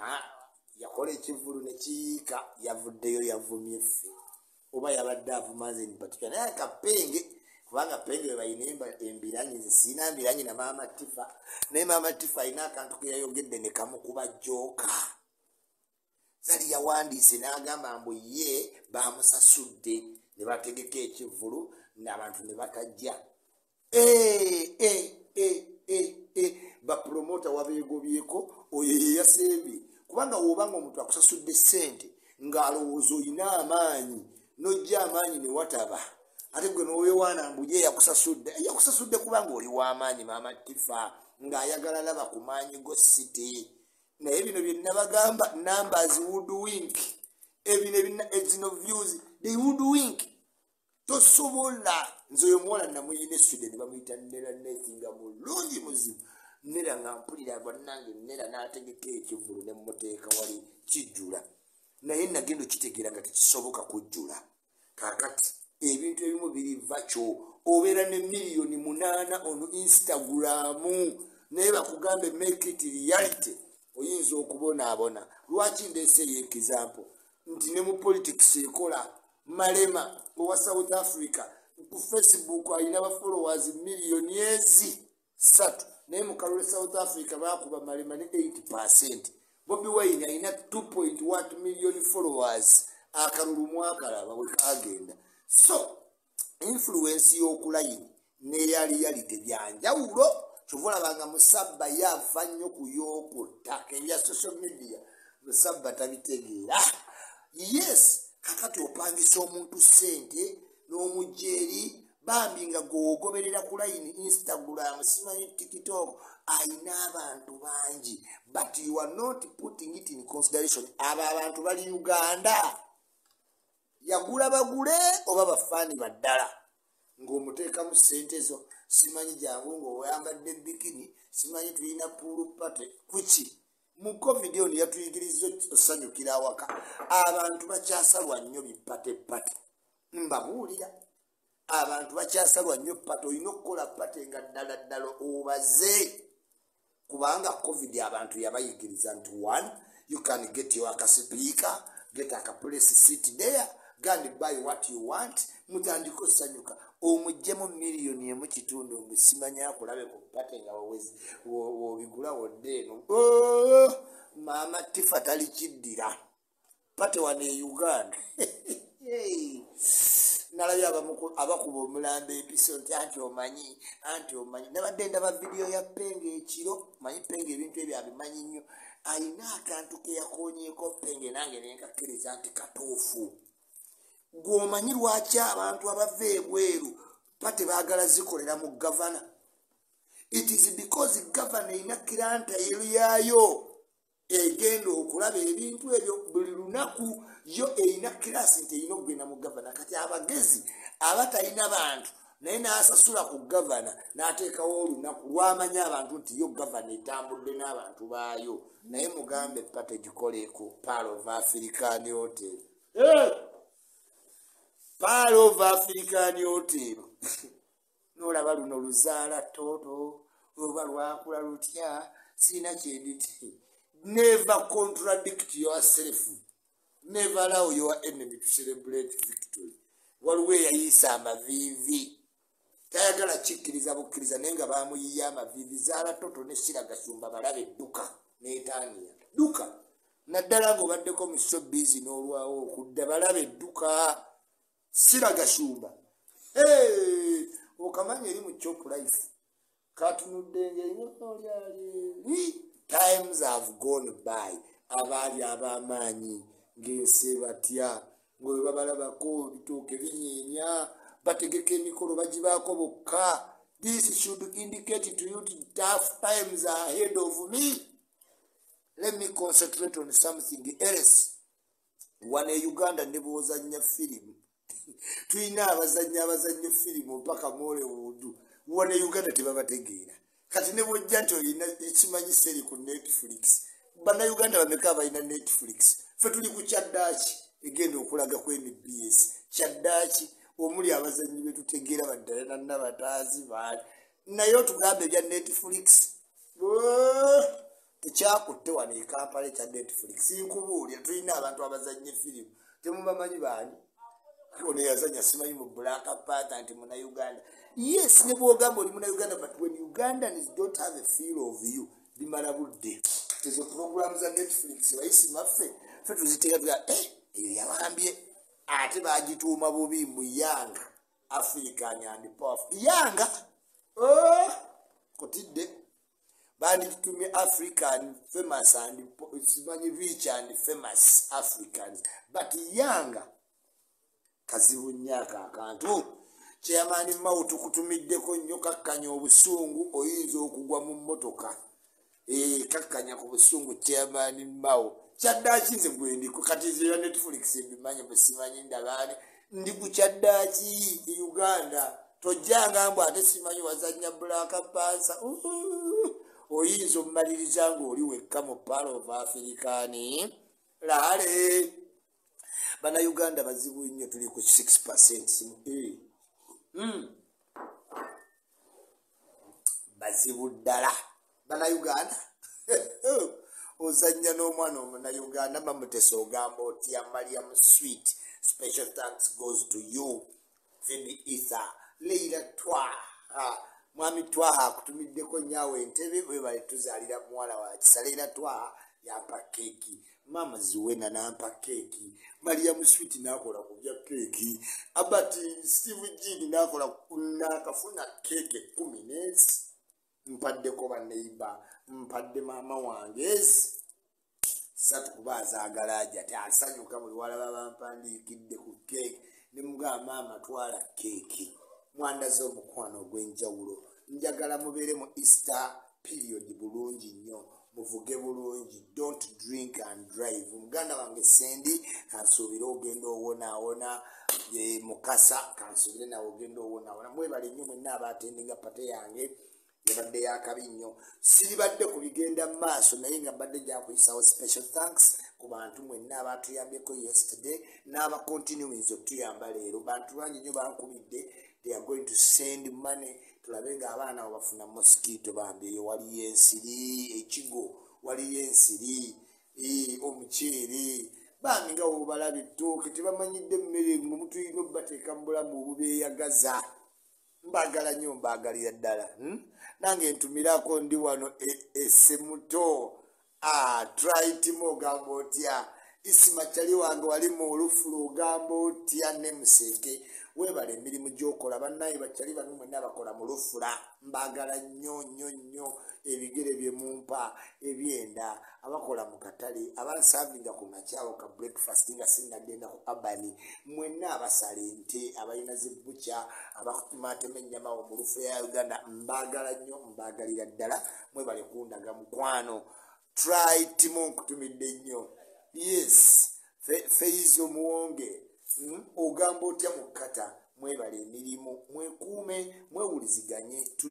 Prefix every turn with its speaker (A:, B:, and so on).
A: yakola Ekivulu ne kiyiika yavuddeyo yavumye ffe oba yabadde avumaze mpatula naye Kapenge kubanga Penge we bayina embiranyi zisiina mbiranyi na maama Tifa naye maama Tifa alina akantu ke yayogedde ne kamukuba jooka. Zari yawandiise n'agamba mbu ye bamusasudde ne bategeka Ekivulu n'abantu ne batajja. Bapromota wabeegobyeko oyo ye yasembye kubanga wobanga omuntu akusasudde ssente ng'alowooza olina amaanyi n'ojja amaanyi ne wataba ate gwe n'oweewaana mbu ye yakusasudde kubanga oli w'amaanyi maama Tifa ng'ayagala laba ku maanyi go site. Naye bino bye nabagamba numbers would wink zino views they would wink tosobola nze oyo muwala namuyina essudde ne bamuyita Nera Nethinga mulungi muzibu Nera nga mpulira bannange Nera n'ategeka Ekivulu ne mmuteeka wali kijjula naye nagenda okitegeera nga tekisoboka kujjula. Kaakati ebintu ebimu biriva kyo obeera ne miliyoni 8 on Instagram naye bakugambe make it reality oyinza okubonaabona. Lwaki ndeeseeyo example nti ne mu politics ekola Malema owa South Africa ku Facebook alina ba followers miliyoni 3 naye mu kalule South Africa bakuba Malema ne 8%. Bobi Wine alina 2.1 million followers akalulu mwakalaba bwe kagenda. So influence y'okulayini n'eyaliyalite byanjawulo kyovulabanga Musabba yaava nnyo ku y'okutta ebya social media Musabba tabitegeera. Yes kakati opangisa omuntu ssente n'omujjeeri bambi nga gwogoberera ku layini Instagram simanyi TikTok ayina abantu bangi but you are not putting it in consideration. Aba abantu bali Uganda yagula bagule oba bafaani baddala ng'omuteekamu ssente zo simanyi jangu ng'oyambadde bikini simanyi tulina pool party kuki mu covid ono yatuyigiriza osanyukira awaka. Abantu bakyasalwa nnyo bipatepate mbabuulira abantu bakyasalwa nnyo pate olina okukola pate nga ddala obaze kubanga covid abantu yabayigiriza nti one you can get your speaker get a place sit there go and buy what you want mutandika osanyuka omuggyemu miliyoni emu kitundu omusimanya akulabe ku pate nga wobigula wodde eno maama Tifa tali kiddira pate wane e Uganda. Nalabye abakuba omulambo episode anti omanyi nabadde ndaba video ya Penge ekiro manyi Penge ebintu ebyo abimanyi nnyo alina akantu ke yakoonyeeko Penge nange nenkakkiriza nti katuufu. Gw'omanyi lwaki abantu abava ebweru pate baagala zikolera mu gavana. It is because gavana erina kiranta yaayo egenda okulaba ebintu ebyo buli lunaku yo erina kirasi nti erina okugenda mu gavana. Kati abagezi abatalina bantu naye n'asasula ku gavana n'ateekawo olunaku lwamanya abantu nti yo gavana etambudde n'abantu baayo naye mugambe pate gikoleeko Pearl of African Hotel. Pearl of African Hotel n'olaba luno luzaala toto oba lwakula lutya sirina kyenditi. Never contradict yourself. Never allow your enemy to celebrate victory. Waliwo eyayiisa amaviivi tayagala kikkiriza bukkiriza naye nga baamuyiya amaviivi zaala toto ne Siragashumba balabe edduka n'etaaniya dduka naddala ng'obaddeko mu showbiz n'olwawo okudda balabe edduka Siragashumba. Okamanya eri mu Chop Life katunudde ng'enyolyali times have gone by abaali ab'amaanyi ng'ensi batya ng'oyo babalabako ebitooke binyeenya bategeka emikolo bagibaako bokka. This should indicate to you tough times are ahead of me. Let me concentrate on something else. Wane Uganda ne bw'ozannya firimu tulina abazannyi firimu mpaka Hollywood. Wane Uganda tebabategeera kati ne bw'ojja nti olina ekimanyi seri ku Netflix. Bannayuganda bameka abalina Netflix? Ffe tuli ku Kyaddaaki egenda okulaga ku NBS. Kyaddaaki omuli abazannyi betutegeera baddala nabataazi baali naye otugambe ebya Netflix ekyakutte wano e Kampala ekya Netflix nkubuulira tulina abantu abazannye firimu temubamanyi baani ono yazanya simanyi mu Black Panther nti muna Uganda. Yes, ne bwogamba oli muna Uganda, but when Ugandans don't have a feel of you limala budde. Ezo programs za Netflix bayisi maffe ffe tuziteeka tuga eyo yabambye ate bagituuma bubi mu Young African and Powerful Yanga kotidde bandikitumye African famous and simanyi rich and famous Africans, but Yanga kazibu nyaka akantu chairman Mao tukutumiddeko nnyo kakkanya obusungu oyinza okugwa mu mmotoka kakkanya ku busungu chairman Mao kyaddaaki nze gwendiko kati zero Netflix ebimanye besimanyi ndabane ndi ku kyaddaaki Uganda tojjanga mbu ate simanyi wazanya Black Panther oyinza omumaliriza ng'oli wekka mu Pearl of African laale. Bana Uganda bazibu nnyo tuli ku 6% bazibu ddala bana Uganda ozanya n'omwana omuna Uganda bamutesa ogamba otya Mariam Sweet. Special thanks goes to you Femi Ether Leila Twaha mwami Twaha akutumiddeko nyawe entebe bwe bali tuzaalira muwala wa Kisa. Leila Twaha yampa keki, mama Zuwena nampa keki, Mariam Sweet nakola kubya keki, abati Steve Gini nakola nakafuna keke 10 nezi mpaddeko baneiba mpadde mama wangezi satu kubaza agalaja ti asanyuka buli wala bampandikidde ku keke ne mugamba mama twala keki mwanda zo mukwano gwenjawulo njagala mubeere mu Easter period bulungi nnyo muvuge bulungi, don't drink and drive. Muganda wange Sendi kansuubira ogenda owona Mukasa kansuubire nawe ogenda owona mwebale nnyo mwenna abatendinga pate yange yabadde yakabi nnyo siribadde ku bigenda mu maaso naye nga badde gyakuyisawo. Special thanks ku bantu mwenna abatuyambyeko yesterday n'aba continuing okutuyamba leero. Bantu bangi nnyo bankubidde they are going to send money tulabe nga abaana bafuna mosquito bambi waliyo ensiri ekigo waliyo ensiri omuceere bambi nga wobalaba ettooke tebamanyidde emmere mu tulina obbateeka mu bulamu obubeeyagaza. Mbagala nnyo mbagalira ddala nange ntumirako ndi wano essemuto try timo ogamba otya Isma kyali wange wali mu olufulu ogamba otya ne Museke webale emirimu gy'okola bannaye bakyali bano mwenna bakola mu lufula mbagala nnyo ebigere bye mumpa ebyenda abakola mu katale abansavinga ku makyawo ka breakfast nga sinnagenda ku abani mwenna abasala ente abalina zibbuca abakutumatema ennyama mu lufu ya Uganda mbagala nnyo mbagalira ddala mwebale kundaga mukwano. Try timo nkutumidde nnyo. Yes Feizo Muwonge ogamba otya mu kata mwebale emirimu mwekuume mwewuliziganye.